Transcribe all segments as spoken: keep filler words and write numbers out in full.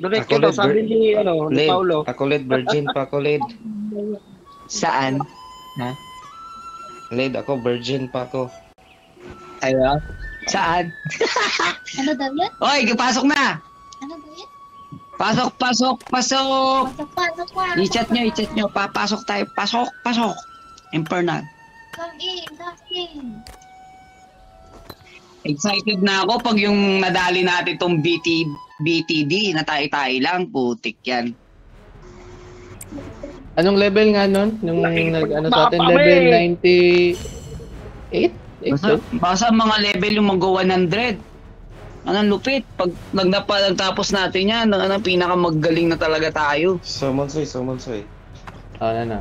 Donate ko daw, sabi ni, ano, ni Led. Paulo. Ako led, virgin pa ako led. Saan? Ha? Led ako, virgin pa ako. Ayaw? Saan? Ano daw yun? Oy, pasok na! Ano daw yun? Pasok, pasok, pasok! Pasok pa, pasok pa. I-chat nyo, i-chat nyo. Papasok tayo. Pasok, pasok. Infernal. Come in, come in. Excited na ako pag yung nadali natin tong B T, B T D na tayo-tayo lang. Putik yan. Anong level nga nun? Nung nag, ano sa atin, Nakapame. level ninety-eight? Basta, basta mga level yung mag one hundred. Anong lupit. Pag nagnapa, nagtapos natin yan, ano, pinakamagaling na talaga tayo. Summon soy, summon soy. Ano na?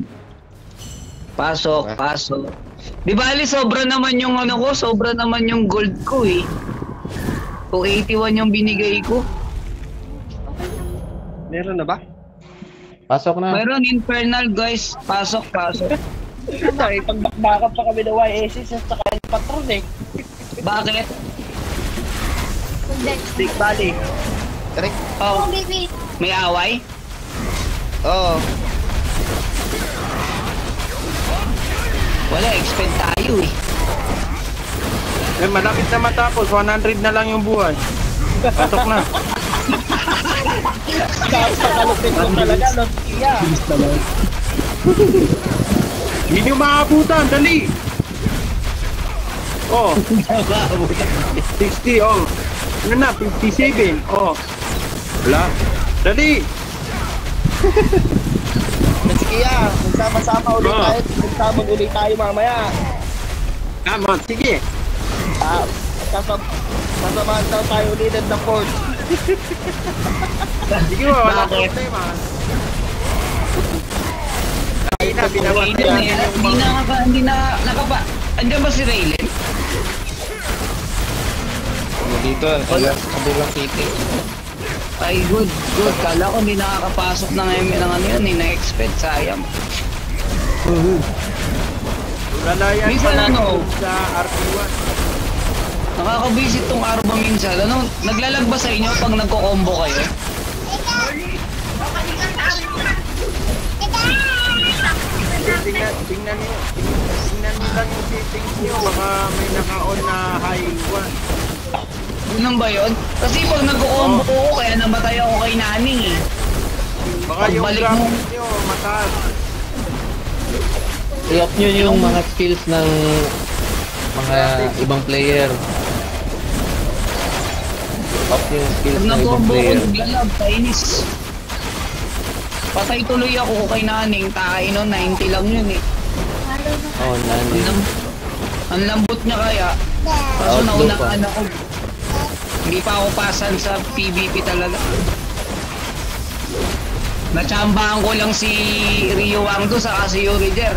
Pasok, pasok. Di bali, sobra naman yung ano ko, sobra naman yung gold ko eh. two eighty-one yung binigay ko. Meron na ba? Pasok na. Mayroon infernal guys. Pasok, pasok. Ay, pagbakbakan pa kami ng Y S S at saka yung patron eh. Bakit? Hindi. Big Valley. Correct? Oh, Oh, baby. may away? Oo. Wala, expect tayo eh. Eh, malapit na matapos. one hundred na lang yung buhay. Patok na. Kakalupit ko talaga, no? Yeah. Hindi nyo maabutan. Dali! Oh, sixty. Oh. Ano na? fifty-seven. Oh. Wala. Dali! Sige ah, magsama-sama ulit Oh. tayo. Magsama ulit tayo mamaya. Come on. Sige. Ah, kasam kasamahan daw tayo ulit ng port. Sige mo. Wala Bakit? problema. Ay na, Raylan binabas eh. yan. Hindi na, naka- hindi na, nakapa. Andiyan ba si Raylan? Ano dito? Kaya sa kabilang city. Ay, good, good. Kala ko hindi nakakapasok ng M ng ano yun, hindi na-expect, sayang. Lalayan Minsan pa lang ano? sa R P one. Nakaka-visit tong Arba minsan. Ano, naglalag ba sa inyo pag nagko-combo kayo? Tingnan, tingnan nyo. Tingnan nyo lang yung settings nyo. Baka may naka-on na high one. Ganun ba yun? Kasi pag nagko-combo ko, kaya namatay ako kay Naning eh. Baka yung Pagbalik mo- graphics nyo mataas. I-off nyo yung mga skills ng mga ibang player. Off nyo yung skills Pag ng ibang nag-combo ko, player. naglalag, kainis. Patay tuloy ako kay Naning, tayo no, ninety lang yun eh. Halo na. Oh, Ang, nandito. lam- ang lambot niya kaya. Kaso Outlook naunaan ako. Hindi pa ako pasan sa P V P talaga. Natsambahan ko lang si Rio Wangdo sa si Yuriger.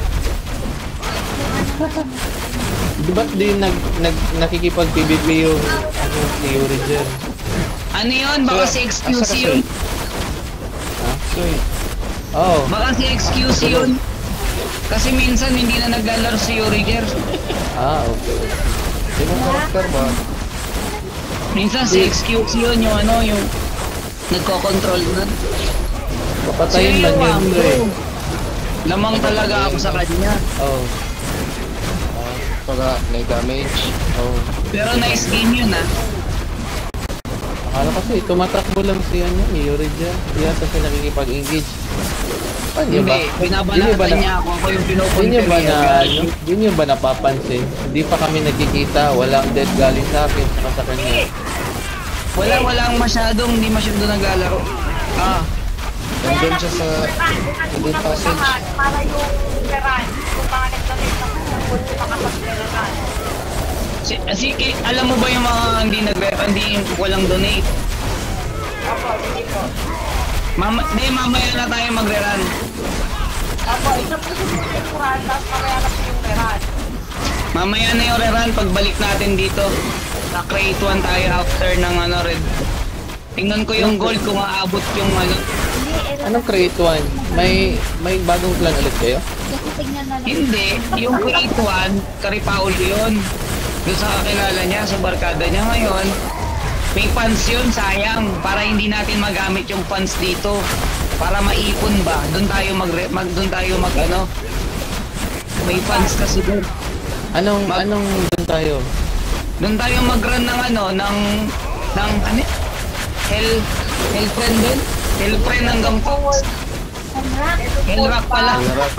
Di ba't di nag, nag, nakikipag-P V P yung ano, si Uriger? Ano yun? Baka si X Q C yun. Ha? Oh, Baka si X Q C yun. Kasi minsan hindi na naglalaro si Yuriger. ah, okay. Sino karakter ba? Minsan si X Q C yun yung ano, yung nagko-control na. Papatayin lang yun bro eh. Lamang talaga ako sa kanya. Oh, Pagka may damage. oh. Pero nice game yun ah. Akala kasi tumatakbo lang si ano, ni Uriger. Di yata siya nakikipag-engage. Paano ba? Hindi, Di niyo ba binabalatan na- niya ako. Ako yung Di nyo pinupunta ba niya. na, ano, di nyo ba napapansin? Hindi pa kami nagkikita, walang dead galing sa akin, saka sa kanya. Wala, walang masyadong, hindi masyadong naglalaro. Ah, Nandun siya sa hidden passage. Para yung peran, kung pangalit na rin ng full makapag-peran. si, si, eh, alam mo ba yung mga hindi nag hindi walang donate? Apo, hindi po. Mama, di, mamaya na tayo magre-run. Apo, isa po yung peran, tapos mamaya na po yung peran. Mamaya na yung re-run pagbalik natin dito. Sa crate one tayo after ng ano red. Tingnan ko yung gold kung aabot yung ano. Anong create one? May, may bagong plan ulit kayo? Kasi tignan na lang. Hindi, yung crate one, Karipaul yun. Doon sa kakilala niya, sa barkada niya ngayon. May funds yun, sayang. Para hindi natin magamit yung funds dito. Para maipon ba? Doon tayo mag, mag doon tayo mag ano. May funds kasi doon. Anong, Mag- anong dun tayo? Doon tayo mag-run ng ano, ng ng ano? Hell Hell friend din? Hell friend hanggang Fox. Hell rock pala. Hirap.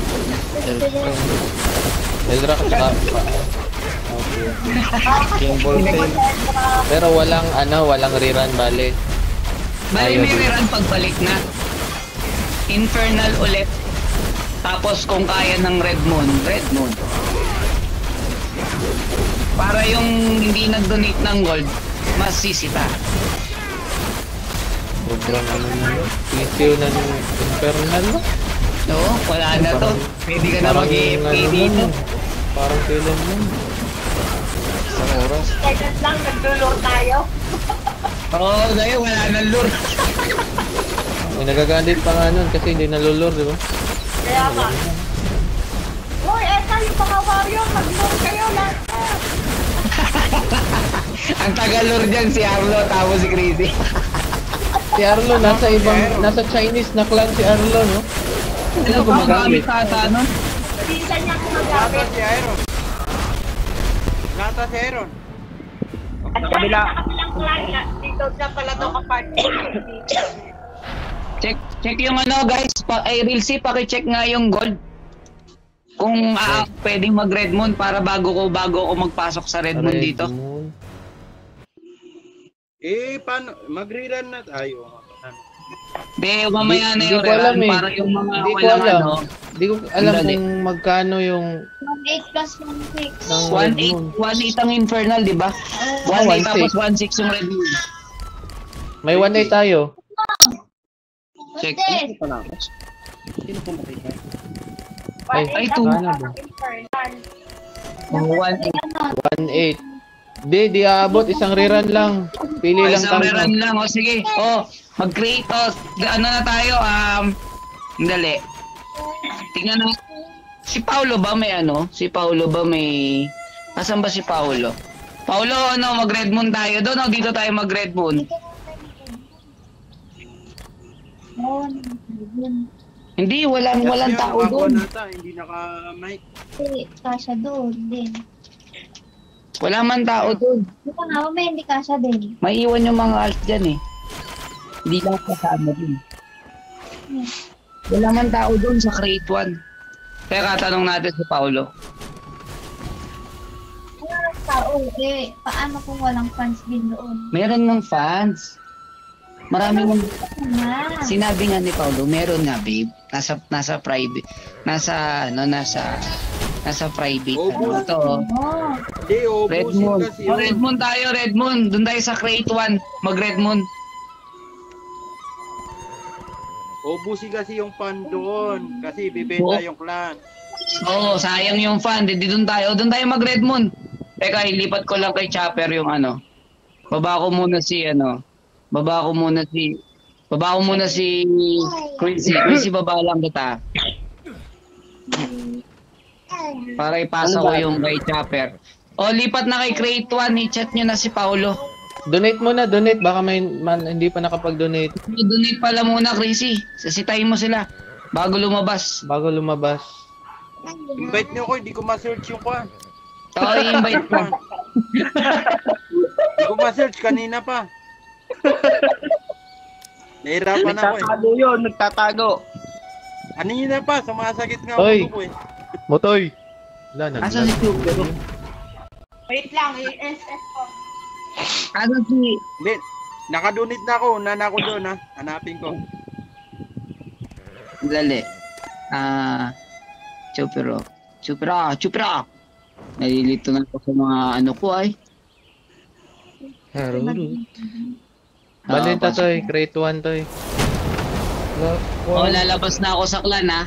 Elrak tsaka... Yung voltage. Pero walang ano, walang rerun bale. Bali Ayaw may din. rerun pagbalik na. Infernal ulit. Tapos kung kaya ng Red Moon, Red Moon. Para yung hindi nag-donate ng gold, mas sisita. Sobrang ano na yun. Issue na ng Infernal. no? Oo, wala na to. Pwede ka na Parang mag-A F K ano dito. nun, Parang kailan yun. Isang oras. Kailan lang nagdulo tayo. Oo, dahil wala nang lure. May nagagandit pa nga nun kasi hindi nalulur, di ba? Kaya nga. Uy, eto yung mga warrior. Mag-lure kayo lahat. Ang taga-lure dyan si Arlo, tapos si Crazy. Si Arlo, nasa ibang, nasa Chinese na clan si Arlo, no? Ano ba magamit ata nun? Pinsan niya Nata gumagamit. si Iron. Nata si Iron. At Sa kabila. sa kabilang clan nga, dito na pala ito kapag. Check check yung ano guys, pa, ay Real C, paki-check nga yung gold. Kung ah, pwedeng mag Red Moon para bago ko bago ako magpasok sa Red Moon Red dito. Moon. Eh, paano? Mag-rerun na tayo. Ano? De, mamaya na Hindi yung ko alam rerun eh. para yung mga Hindi ko walang alam. ano. Hindi ko alam Dali. kung magkano yung one eight plus one six. ng one Red eight, Moon. one eight ang Infernal, di ba? one eight one tapos six. one six yung Red Moon. May one eight tayo. Check. This. Ay, ay, two. Sana ba? one eight. one eight. Di, di aabot. Isang rerun lang. Pili Oh, lang isang tayo. rerun lang. O sige. O, mag-create. O, ano na tayo? Um, dali. Tingnan na. Si Paulo ba may ano? Si Paulo ba may... Asan ba si Paulo? Paulo, ano, mag-Red Moon tayo doon o dito tayo mag-Red Moon? Oh, Hindi, walang, walang Kasi tao nakakuha doon. nata, hindi naka-mic. hindi kasha doon din. Wala man tao doon. Di ba nga, may hindi kasha din. May iwan yung mga alt dyan eh. Hindi lang kasama din. Wala man tao doon sa Create one. Kaya katanong natin si Paulo. Walang tao eh. Paano kung walang fans din doon? Meron ng fans. Marami ng... Na. Sinabi nga ni Paulo, meron nga babe. Nasa, nasa private. Nasa, ano, nasa... Nasa private. Ano to? Oh. Hindi, Red ubusin Moon. kasi Oh, Red yun. Moon tayo, Red Moon. Doon tayo sa Create one. Mag Red Moon. Ubusin kasi yung fan doon. Kasi bibenta Oo. yung clan. Oo, sayang yung fan. Di doon tayo. Doon tayo mag Red Moon. Teka, ilipat ko lang kay Chopper yung ano. Baba ko muna si ano. Baba ko muna si... Baba ko muna si... Quincy. Quincy, baba lang kita. Para ipasa ko yung kay Chopper. O, lipat na kay Create one. I-chat nyo na si Paulo. Donate muna, donate. Baka may man, hindi pa nakapag-donate Donate pala muna, Crazy. Sasitayin mo sila. Bago lumabas. bago lumabas. Invite niyo ko, hindi ko ma-search yung kwan. Oo, i-invite ko. Hindi ko ma-search kanina pa. Nahirapan ako eh. Nagtatago yun, nagtatago. Kanina pa, sumasakit nga Oy. ako ko eh. Motoy! Wala na. Asa si Tuber? Wait lang, i-S S ko. Asa si... Hindi, nakadonate na ako. Nana ako doon ha. Hanapin ko. Dali. Ah... Chupero. Chupera! Chupera! Nalilito na ako sa mga ano ko ay. Harurut. Balenta pasok. toy, create one toy. O, lalabas na ako sa clan ha.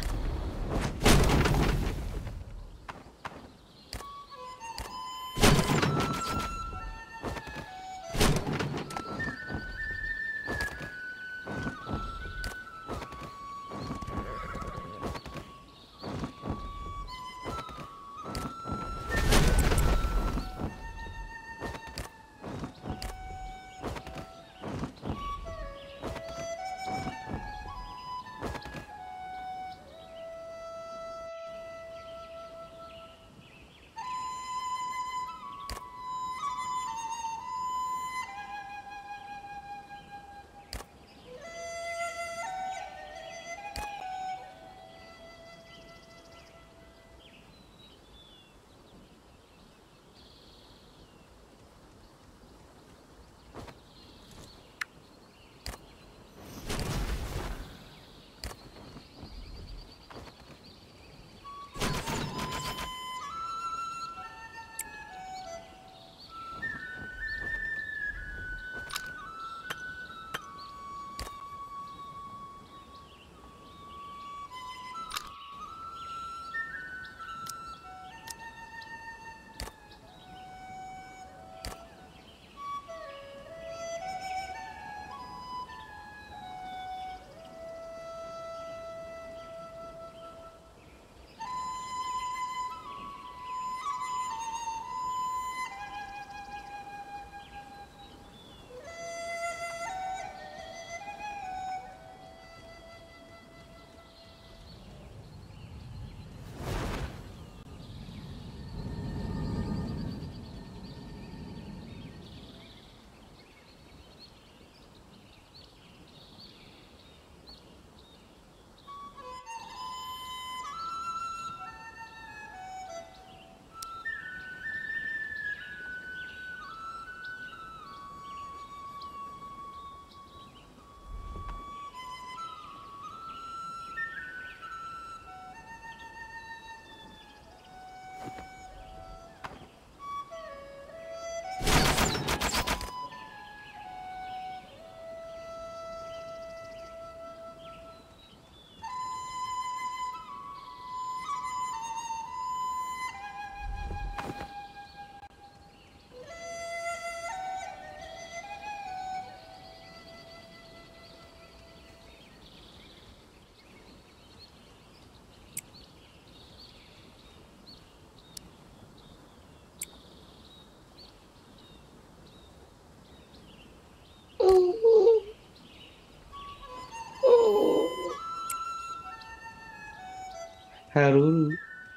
Haruru.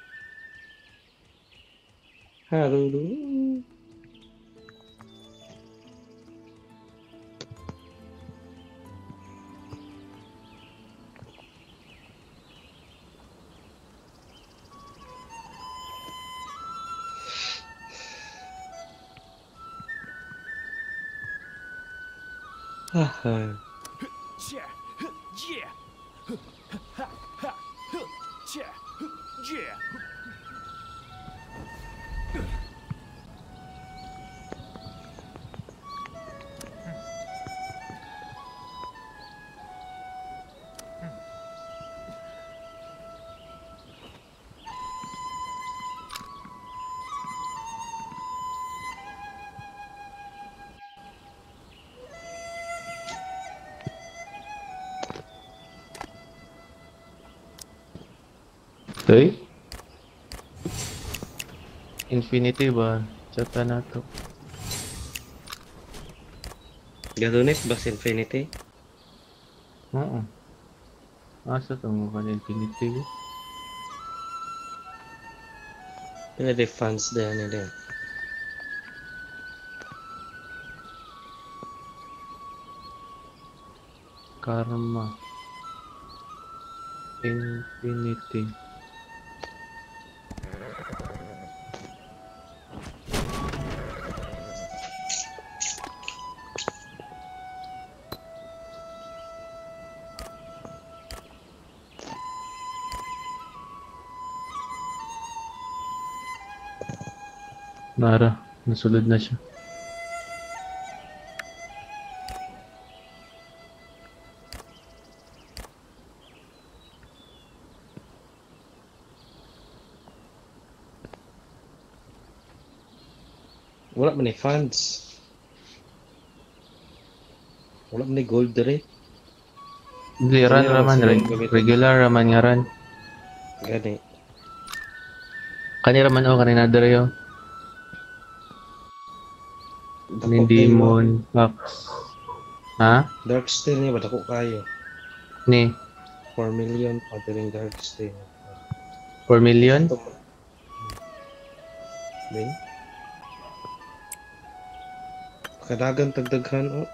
Haruru. Ah, Toy? Infinity ba? Chata na to. Gadunis ba si Infinity? Oo. Asa to mo kan Infinity? Pila di fans din nila. Karma. Infinity. Nara, nasulod na siya. Wala man ni fans. Wala man ni gold dere. Hindi, run raman. Reg- regular raman nga run. Gani. Kani raman o, kanina dere yun. Kanin Dako kayo. Demon, Fox. Ha? Dark Steel niya ba dako kayo? Ni, four million pa ring Dark Steel. four million? Ding. Kadagan tagdaghan oh.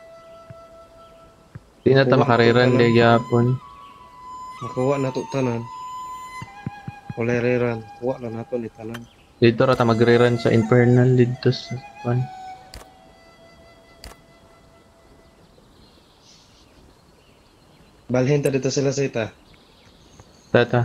Di na ta makariran de gyapon. Makuha na to tanan. Wala reran. Kuha na nato ni tanan. Dito ra ta magre-run sa Infernal dito sa pan. Balhin ta dito sila sa ita. Tata.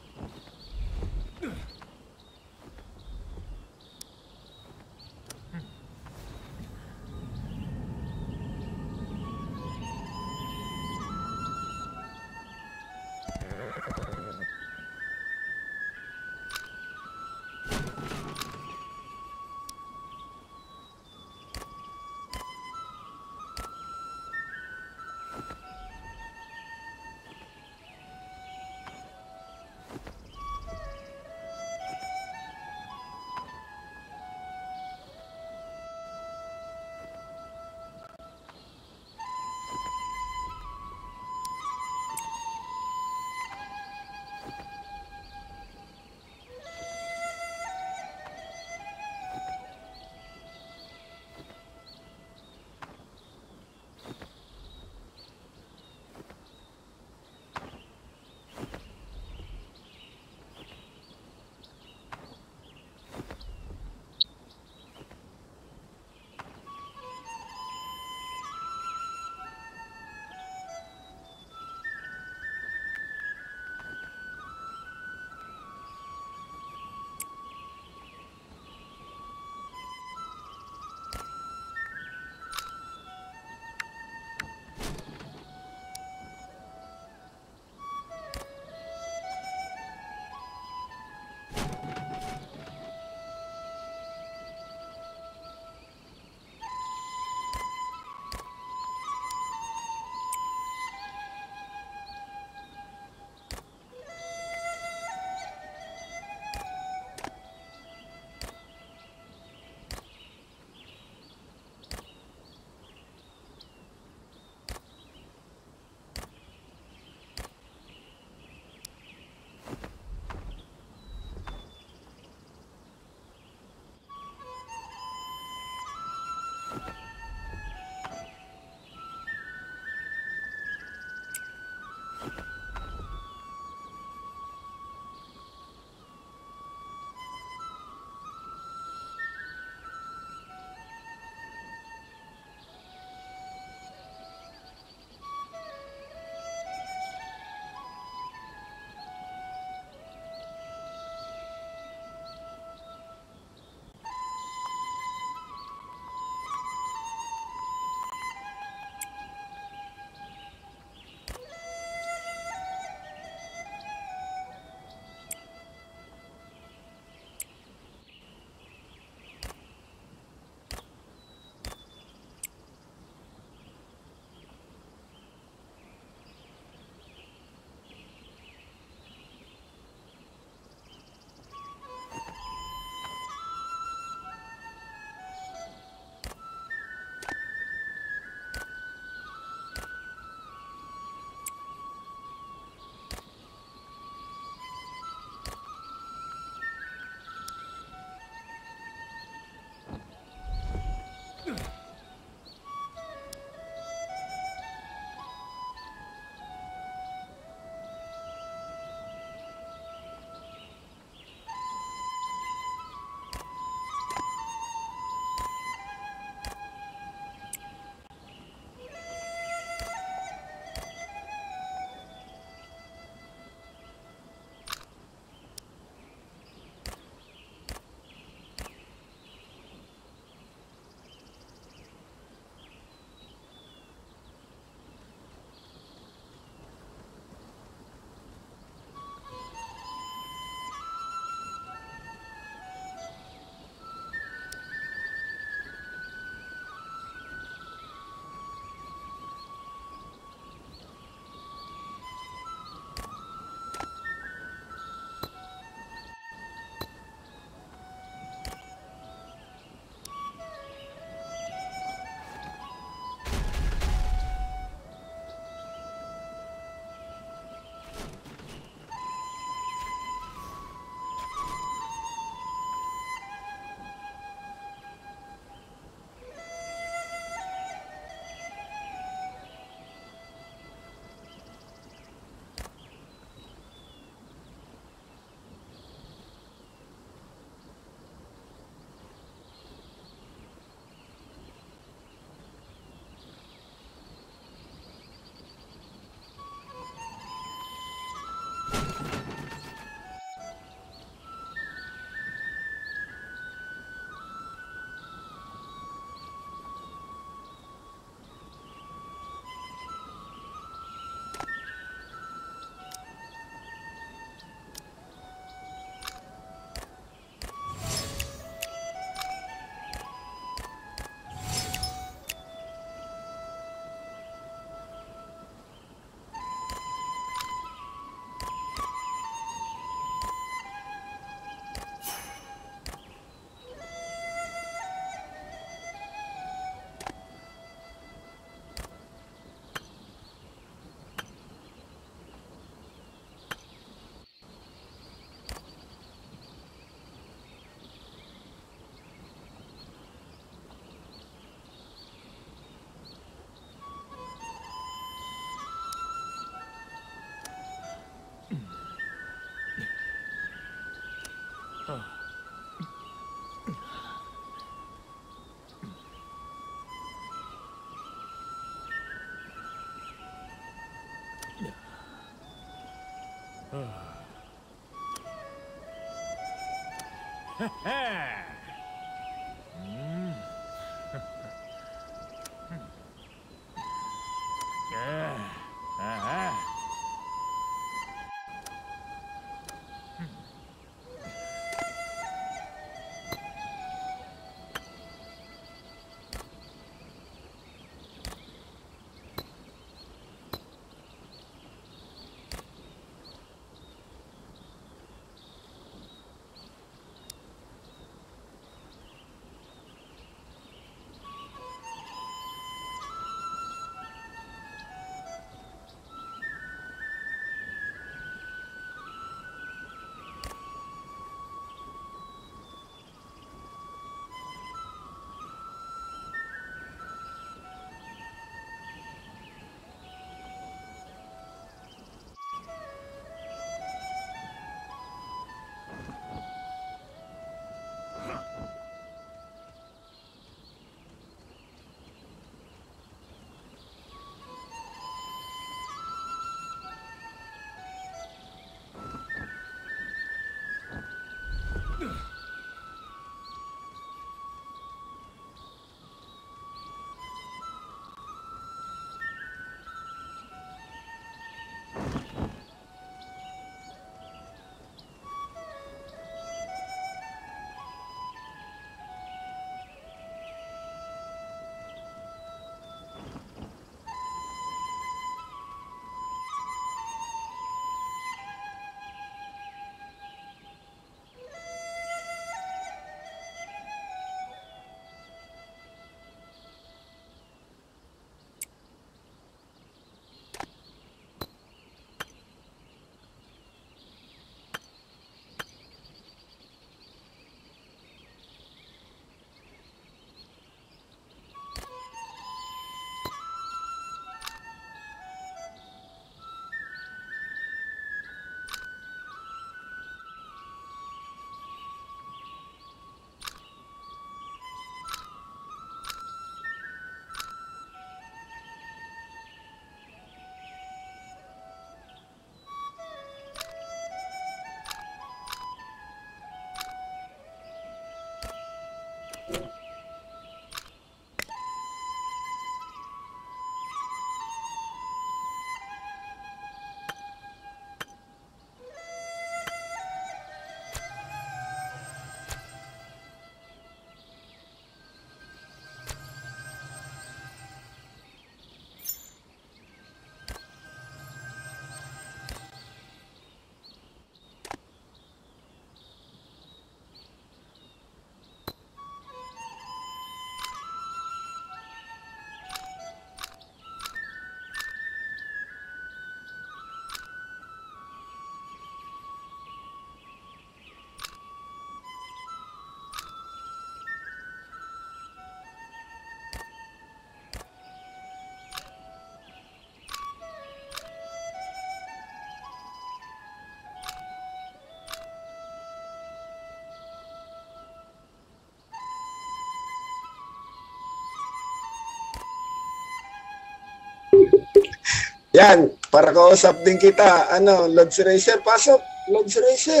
Yan, para kausap din kita. Ano, Lodge Racer, pasok. Lodge Racer.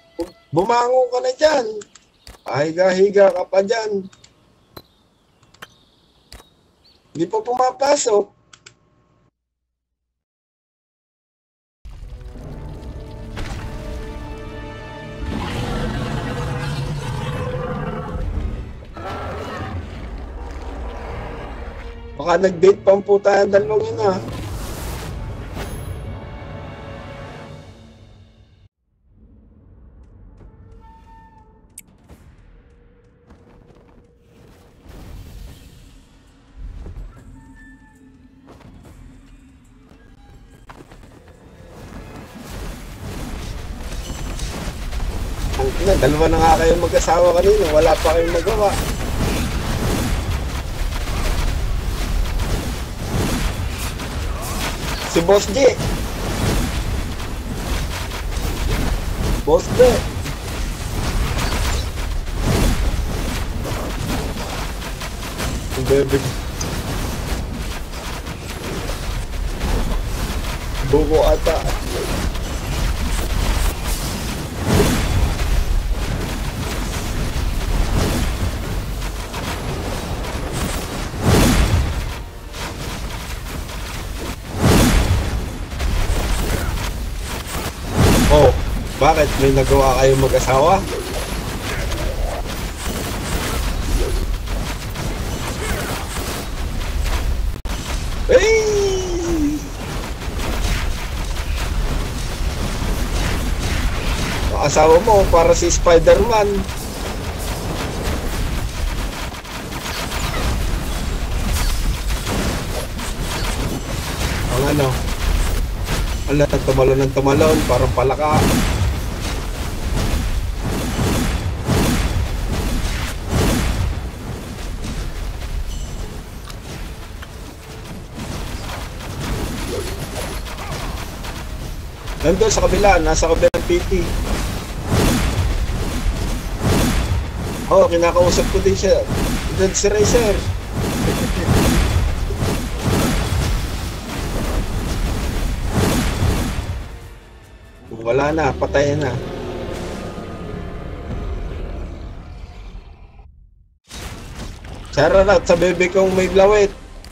Bumangon ka na dyan. Higa-higa ka pa dyan. Hindi pa pumapasok. Baka nag-date pa ang puta ang dalawang yun ah. Na, dalawa na nga kayong mag-asawa kanina, wala pa kayong magawa. Si Boss G. Boss D. Bebe. Buko ata. Bakit? May nagawa kayo mag-asawa? Hey! Ang asawa mo para si Spider-Man. Ang ano? Ala, tumalon ng tumalon, parang palaka. Nandun sa kabila, nasa kabilang P T. Oo, oh, kinakausap ko din siya. Doon si Racer. Wala na, patay na. Charot sa bebe kong may blawit.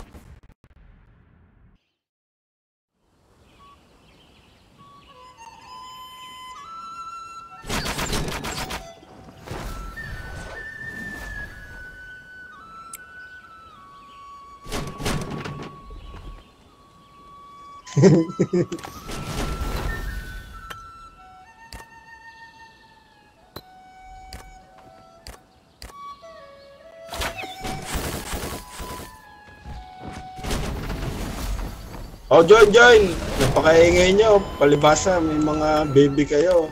Oh, join, join! Napakaingay nyo. Palibasa, may mga baby kayo.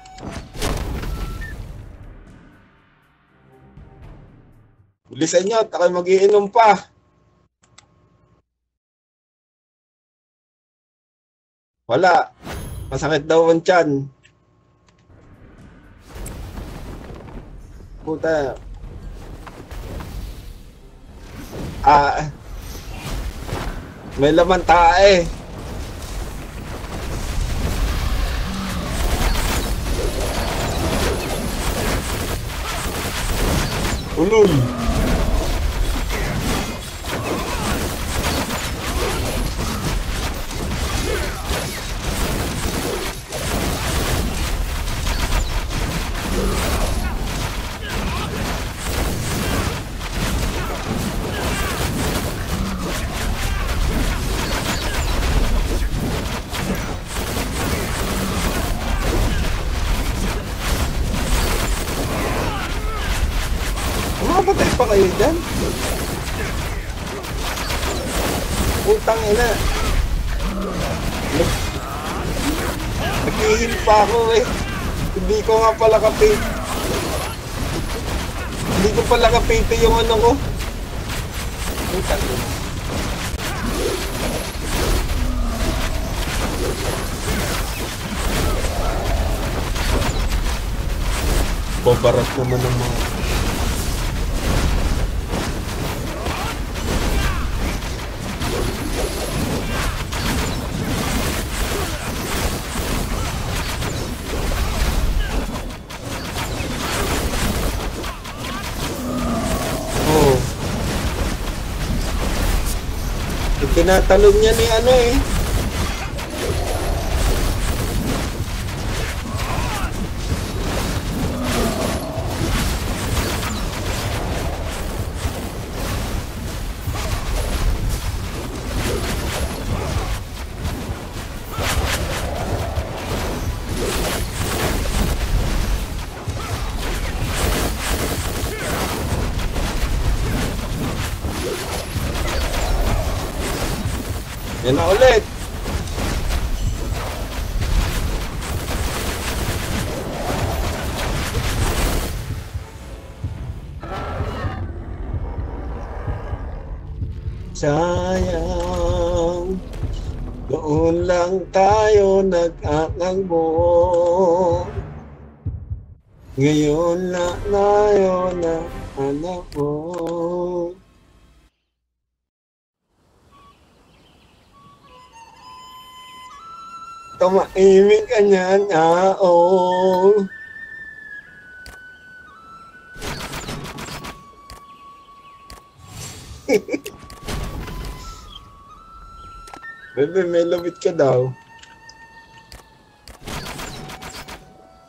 Bilisan nyo, tako'y mag-iinom pa. Wala. Masakit daw ang tiyan. Puta. Ah... May laman tae. Ulul. Mapatay pa kayo dyan? Utang ina. Nag-ihil pa ako eh. Hindi ko nga pala kapit. Hindi ko pala kapite yung ano ko. Utang ina. Babarat naman ng mga... Tinatalon niya ni ano eh. Yan na ulit. Sayang, doon lang tayo nag-aangbo. Ngayon na tayo na anak mo. Tumaimik ka niyan, ah, oh. Bebe, may lubit ka daw.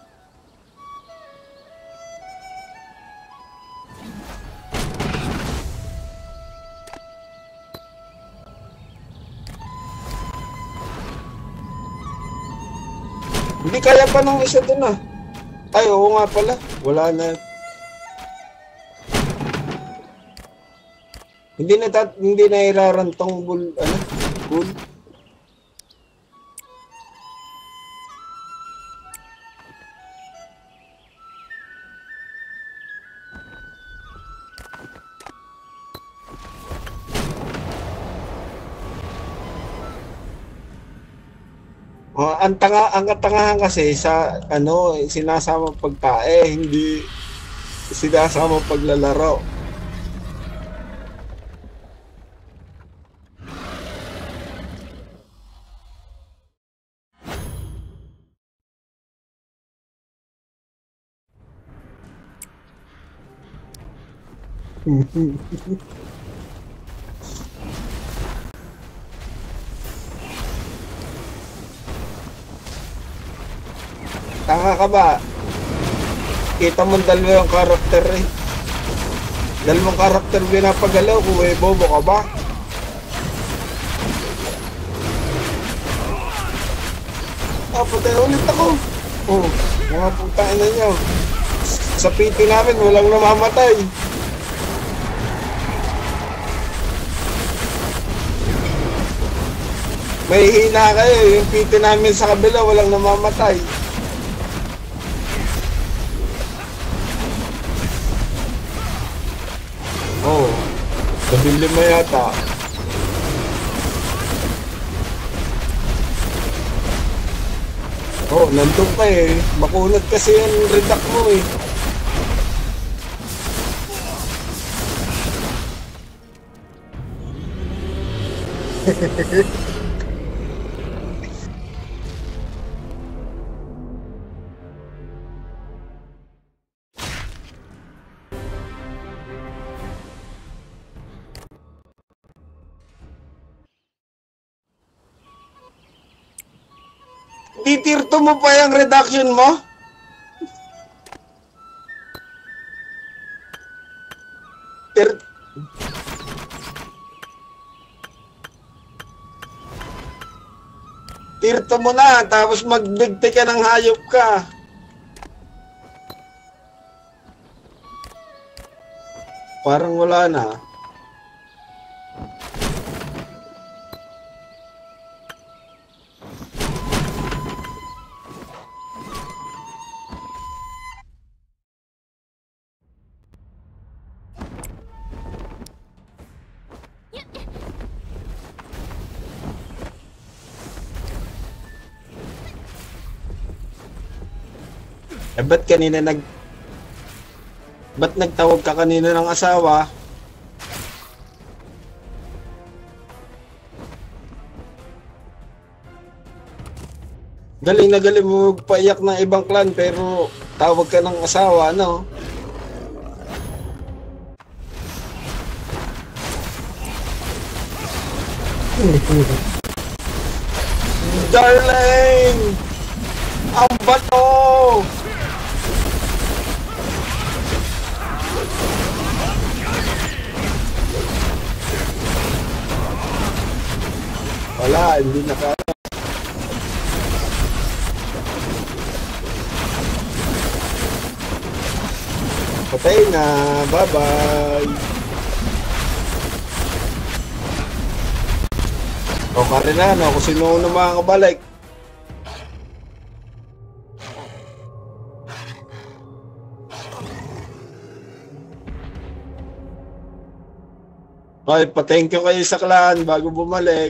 Hindi kaya pa nung isa dun ah. Ay, oo nga pala. Wala na. Hindi na tat hindi na irarantong bull ano? Bull. Oh, ang tanga ang katangahan kasi sa ano, sinasama pagtae, hindi sinasama paglalaro. Tanga ka ba? Kita mo dalawa yung karakter eh. Dalawang karakter pinapagalaw kung may bobo ka ba? Ah, patay ulit ako. Oh, mga putang ina nyo. Sa P T namin walang namamatay. May hina kayo, yung P T namin sa kabila walang namamatay. Oh, labing lima yata. Oh, nandun ka eh. Makunat kasi yung redact mo eh. Titirto mo pa yung reduction mo? Tir Tirto mo na, tapos magbigti ka ng hayop ka. Parang wala na. Eh, ba't kanina nag... Ba't nagtawag ka kanina ng asawa? Galing na galing mo magpaiyak ng ibang clan pero tawag ka ng asawa, no? Darling! Ang bato! Wala, hindi na kaya. Patay na. Bye-bye. O, Karinano, kung sino na mga kabalik. Okay, pa-thank you kayo sa clan bago bumalik.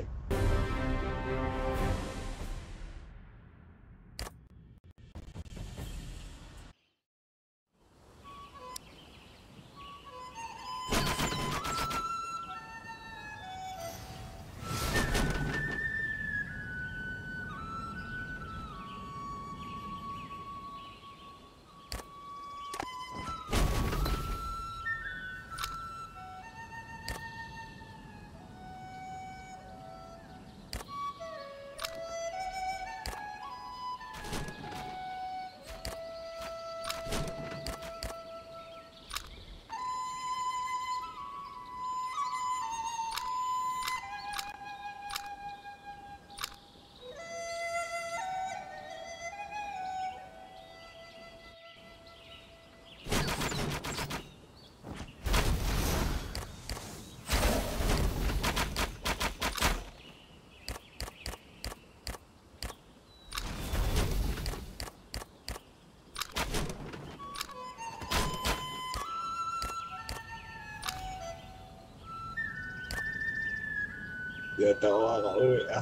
Di ata ako makaka-uwi ah.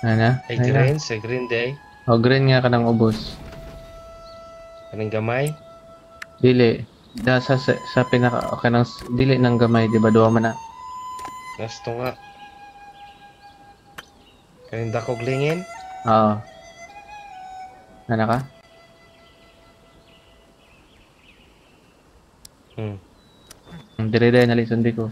Ano na? Ay, Ano na? green. Sa green day. O, green nga ka ng ubos. Anong gamay? Dili. Da, sa, sa, sa pinaka... Okay, ng, dili ng gamay, di ba? Duwa man na. Gusto nga. Kaninda ko glingin? Oo. Ano ka? Hmm. Dire dire nalisundi ko.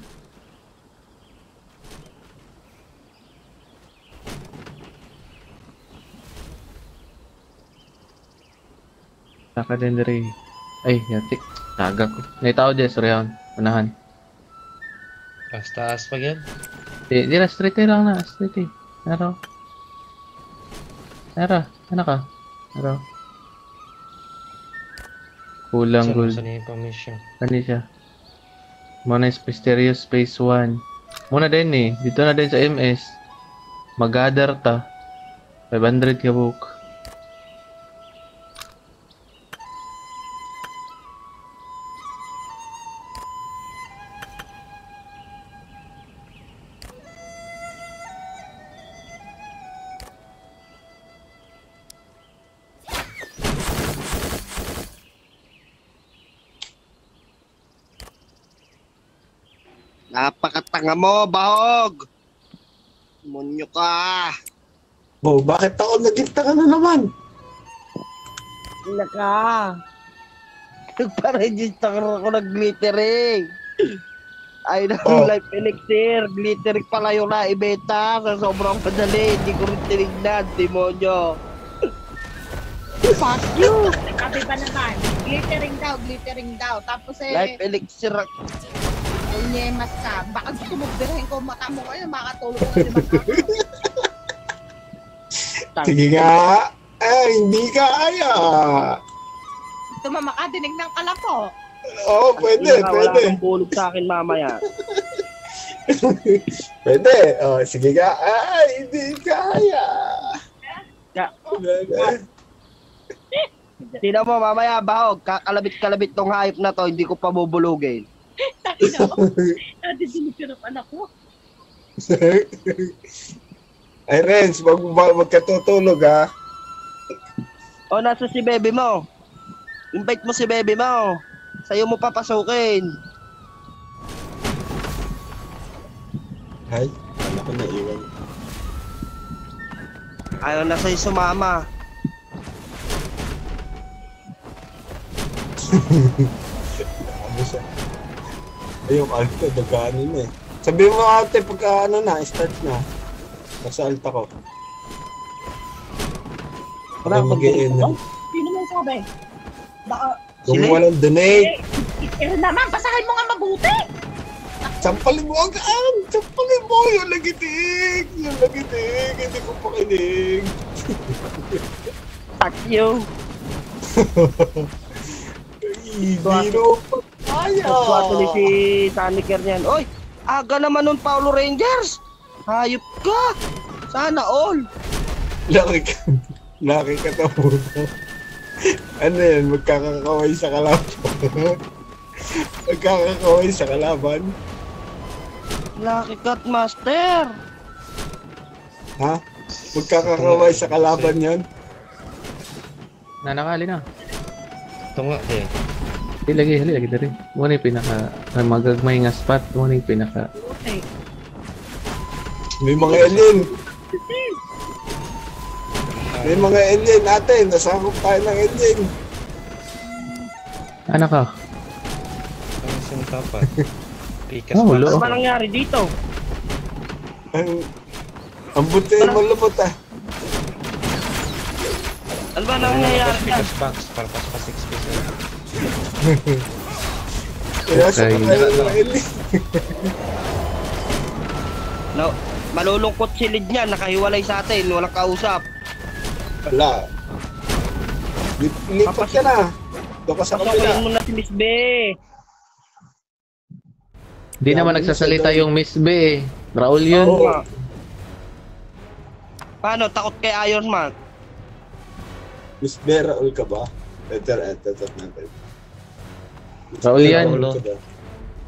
Saka din dire. Ay, yatik. Taga ko. May tao dyan, sorry unahan. Taas taas pa yan. Di, di na, straight eh lang na, straight eh. Naro. Nara, ano ka? Naro. Kulang gold. Saan yung permission? Kani siya. Muna is Mysterious Space one. Muna din eh. Dito na din sa M S. Mag-gather ta. five hundred ka book. Napakatanga mo, bahog! Munyo ka! Bo, bakit ako naging tanga na naman? Wala ka! Nagpa-register ako ng glittering! Ay, ng Oh. life elixir! Glittering pala yung naibenta sa sobrang padali. Hindi ko rin tinignan, demonyo! Fuck you! Sabi ba naman, glittering daw, glittering daw. Tapos eh, Life elixir! Ulyemas ka. Baka gusto mo birahin ko mata mo kayo, makatulog ko kasi mata mo. Sige nga. Eh, hindi kaya. Gusto mo makadinig ng kalapo. Oo, pwede, Wala pwede. kang bulog sa akin mamaya. Pwede. Oh, sige nga. Ay, hindi kaya. Ya. Wala. Tingnan mo mamaya, bahog. Kakalabit-kalabit tong hayop na to, hindi ko pa bubulugin. Takina mo. Nadidinig ko ng anak ko. Ay, Renz, wag wag- wag ka tutulog, ha? O, nasa si baby mo. Invite mo si baby mo. Sa'yo mo papasukin. Ay, ano ko naiwan? Ayaw na sa'yo sumama. Ano siya? Ayun, alto, dagaanin na eh. Sabihin mo ate, pagka ano na, start na. Nasa alta ko. Wala Ay, mag-i-end na. Sino mo sabi? Baka, Kung Sila? walang donate, eh naman, basahin mo nga mabuti. sampalin mo agad! Sampalin mo! Yung lagitig! Yung lagitig! Hindi ko pakinig! Fuck you. Ay, biro pa kaya! Swwato ni si Taniker niyan. Oy, aga naman nun Paulo Rangers. Hayop ka. Sana all. Laki ka. Laki ka na puto. Ano yan? Magkakakaway sa kalaban. Magkakakaway sa kalaban. Lucky Cat Master. Ha? Magkakakaway sa kalaban yan? Nanakali na. Ito nga eh. Di lagi, hali lagi dari. Muna yung pinaka ah, magagmay nga spot. Muna yung pinaka. May mga alien. May mga alien natin. Nasakop tayo ng alien. Ano ka? Ano siyang tapat? Pikas Oh, pa. ulo. Ano ba nangyari dito? Ang, ang buti ay malupot ah. Ano ba nangyayari dyan? Pikas box para pas pa six pieces. Kaya sa Okay. tayo ng alien. No, malulungkot si Lid niya. Nakahiwalay sa atin. Walang kausap. Wala. Lip- Lipat ka na. Doon ka sa Pasakulin kabila. mo na si Miss B. Di naman nagsasalita yung Miss B eh. Raul yun. Oo. nga. Paano? Takot kay Iron Man? Miss Vera, all ka ba? Enter, enter, enter natin. Raul yan. All ka ba?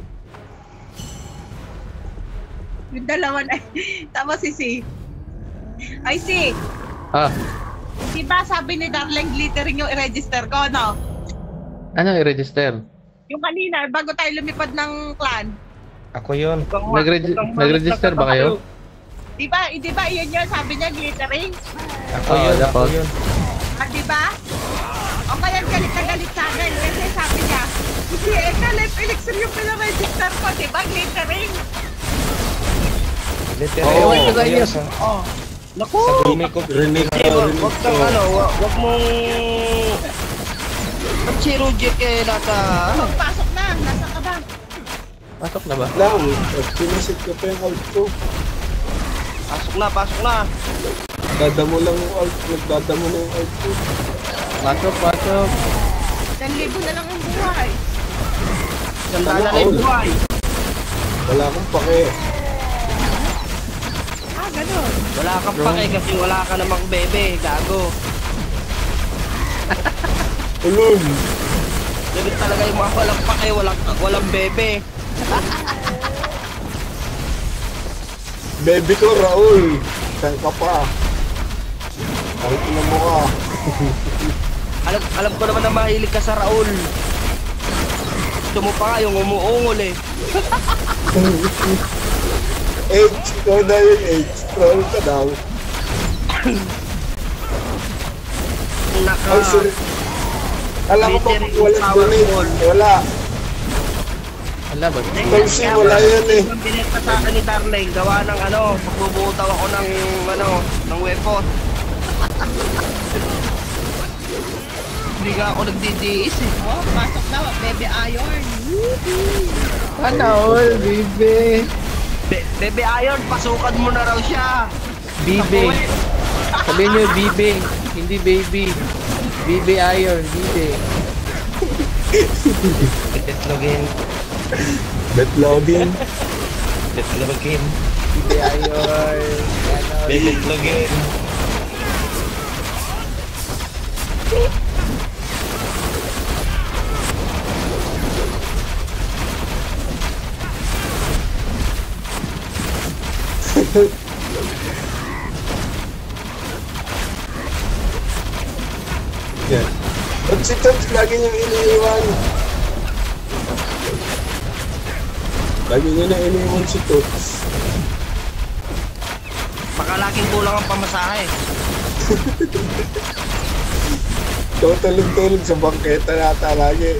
Yung dalawa na, tapos si si. I see. Ah, Di ba sabi ni Darling glittering yung i-register ko, no? ano i-register? Yung kanina, bago tayo lumipad ng clan. Ako yun. Nag-reg- nag-register ba kayo? Di ba, di ba yun yun, sabi niya glittering? Ako Oo, yun. Ako dapat. yun. At di ba? O kaya galit na galit sa akin kasi sabi niya, hindi, eka, life elixir yung pinaregister ko, di ba? Glittering. Literal. Oo, ako kagaya yun sa- sa- Oh. Naku! Sa dumi ko. Rinig Hindi, ko, wag, rinig wag ko. kang ano, wag, wag mong... Ang zero J eh, nasa... Pasok na, nasa ka ba? Pasok na ba? Lang, pinasit ko pa yung alt ko. Pasok na, pasok na. Dadamo lang yung alt, nagdadamo na yung alt ko. Pasok, pasok. Isang libo na lang ang buhay. Sandala na yung buhay. Wala akong pake. Ah, ganun. Wala kang pake kasi wala ka namang bebe, gago. Ulun! Ganun talaga yung mga walang pake, walang, walang bebe. Baby ko, Raul! Saan ka pa? Kahit na mo ka. Alam, alam ko naman na mahilig ka sa Raul. Gusto mo pa nga yung umuungol eh. H, ikaw na yung H. Raul ka daw. Naka... Ay, sorry. Alam ko pa Glittering walang power donate. wall. Wala. Wala ba? Tulsi, wala yan eh. Ang binenta sa akin ni Darling, gawa ng ano, magbubuo daw ako ng, ano, ng weapon. Hindi nga ako nagdidiis eh. Oh, pasok na, baby iron. Ano all, bibe? Be Bebe Iron, pasukan mo na raw siya. Bibe. Sabihin nyo, bibe. Hindi baby. Bibe iron, bibe. Betlogin. Betlogin. Betlogin. Bibe iron. Ano? Betlogin. Yan. At si Tots lagi niyang iniiwan. Lagi niya na iniiwan si Tots. Baka laging kulang ang pamasahe. Ikaw tulog-tulog sa bangketa nata lagi.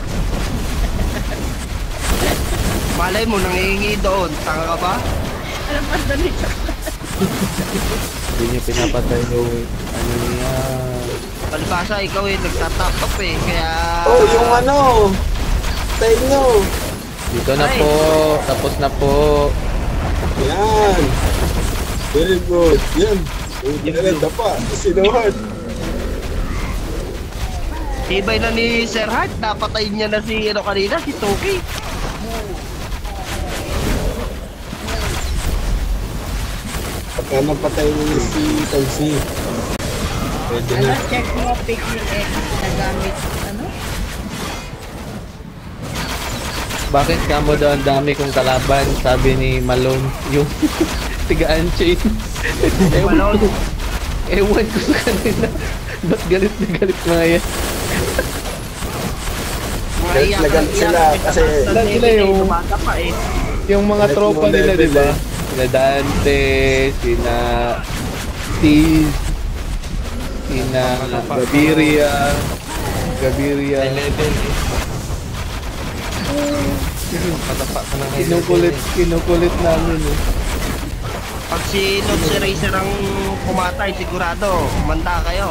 Malay mo, nangihingi doon. Tanga ka ba? Alam pa dali siya. Hindi nyo pinapatay yung ano niya. Palibasa, ikaw eh, nagtatap up eh. Kaya... Oh, yung ano. Tayo nyo. Dito na Ay. po. Tapos na po. Yan. Very good. Yan. Hindi na lang dapa. Sinuhan. Tibay na ni Sir Hart, napatayin niya na si ano kanina, si Toki. Pagka napatay niya si Tulsi. Pwede Ano, na. check mo, pick yung X na gamit, ano? Bakit ka mo daw ang dami kong kalaban? Sabi ni Malone. Yung tiga-unchain. ewan, Malone. ewan ko sa kanila. Ba't galit na galit mga yan? Mga Galit na iyakan- galit sila iyakan kasi- kita sa Sila level eh, yung- tumata pa eh. Yung mga Galit tropa mo nila, level di ba? eh. Sina Dante, sina Steve, sina Gaviria, Gaviria. High level eh. Patapa ka ng high level Kinukulit, eh. kinukulit namin eh. Pag si Nobs Racer ang pumatay, sigurado, manda kayo.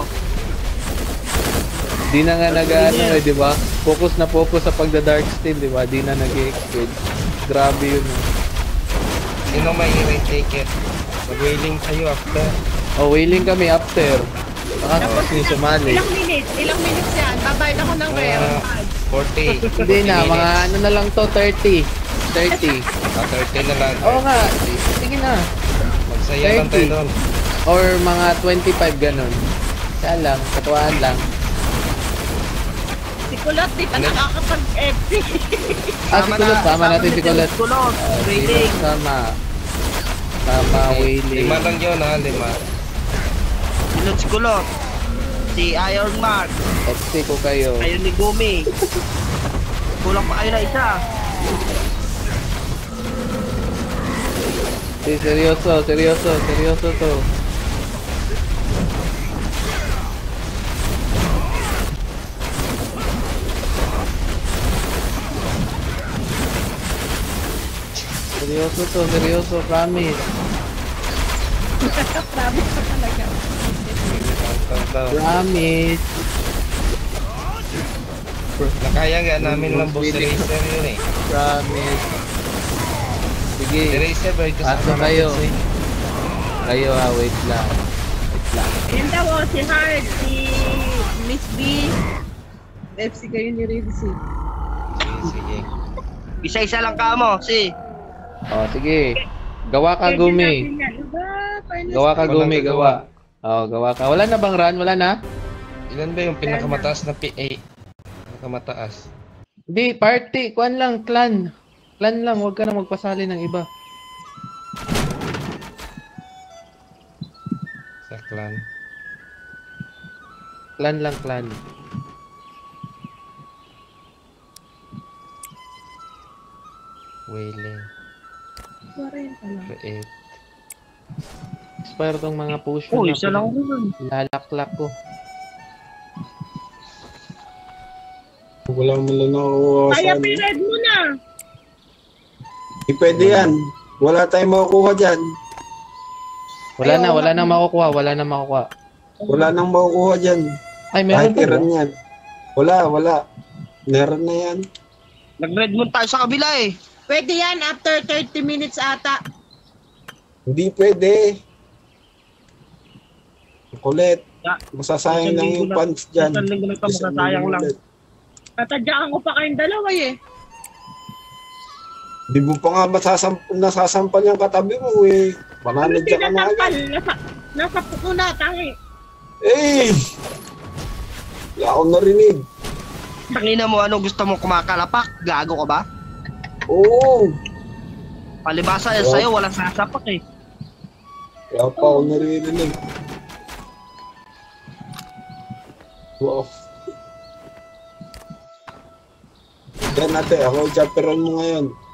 Di na nga nag-ano eh, di ba? Focus na focus sa pagda-dark steel, di ba? Di na nag-exceed. Grabe yun eh. Sino may i-rate ticket? Mag-wailing tayo after. Oh, wailing kami after. Baka Tapos ni ilang, sumali. ilang minutes? Ilang minutes yan? Babayad ako ng rare. Mga forty. Hindi na, mga ano na lang to, thirty. thirty. Ah, thirty na lang. Oo nga, sige na. Magsaya lang tayo thirty. doon. Or mga twenty-five ganun. Kaya lang, katuwaan lang. Si Kulot, di pa nakakapag-F C. Ah, si Kulot, tama natin si Kulot. Kulot, Ah, rating. Sama. Sama, Lima wailing. lang yun ha, lima. Lods Kulot. Si Iron Mark. F C ko kayo. Kayo ni Gumi. Kulang pa kayo na isa. Si seryoso, seryoso, seryoso to. Seryoso to, seryoso, promise. Promise ko talaga. Promise. Nakaya nga namin lang boss Feeling. racer yun eh. Promise. Sige, Si racer ba ito sa pasok kayo. Kayo ha, wait lang. Wait lang. Yun daw, oh, si Hard, si Miss B. F C kayo ni Rizzy. Sige, sige. Isa-isa lang ka mo, si. Oh, sige. Gawa ka, Gumi. Gawa ka, Gumi, gawa. Oh, gawa ka. Wala na bang run? Wala na? Ilan ba yung pinakamataas na P A? Pinakamataas. Hindi, party. Kuan lang, clan. Clan lang, huwag ka na magpasali ng iba. Sa clan. Clan lang, clan. Wailing. Create. Expire tong mga potion. Oh, na isa lang pinag- rin. Lalaklak ko. Wala mo lang nakukuha sa Kaya ano. pired mo na. Hindi pwede yan. Wala tayong makukuha dyan. Wala na, wala na makukuha. Wala na makukuha. Wala nang makukuha dyan. Ay, meron Kahit pa ba? iran yan. Wala, wala. Meron na yan. Nag-red moon tayo sa kabila eh. Pwede yan after thirty minutes ata. Hindi pwede. Ang kulit. Ya. Masasayang lang yung punch dyan. Isang linggo na ito, masasayang lang. Tatadyakan ko pa kayong dalawa eh. Di mo pa nga masasam nasasampal yung katabi mo eh. Baka Ano nandiyan ka na tinatampal? agad. Nasa, nasa puko na, tangi. Eh! Wala akong narinig. Tangina mo, ano gusto mo kumakalapak? Gago ka ba? Oo! Palibasa yan sa'yo, walang sasapak eh. Wala pa akong naririnig. Wow. Yan natin, ako yung chaperon mo ngayon.